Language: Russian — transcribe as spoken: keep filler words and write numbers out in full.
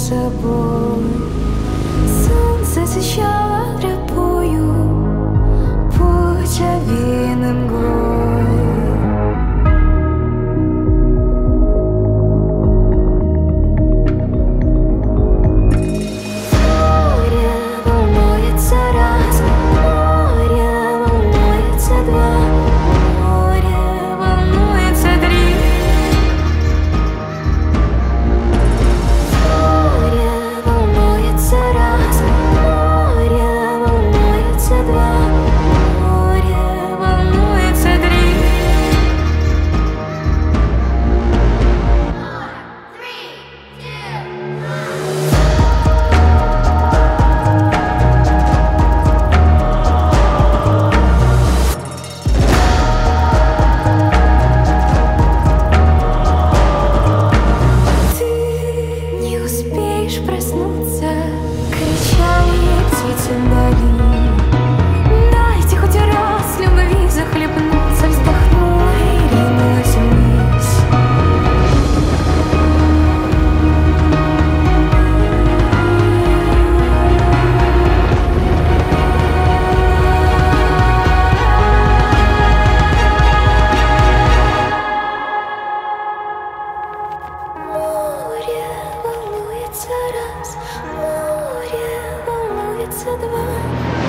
собой. Солнце освещало тропою путь овеянным мглой. Море волнуется раз, море волнуется два, море волнуется три. Море волнуется раз, море волнуется два, море волнуется три. Ты не успеешь проснуться, кричали птицы вдали. Дайте хоть раз любви захлебнуться, вздохнула и ринулась вниз. Море волнуется раз, море волнуется два.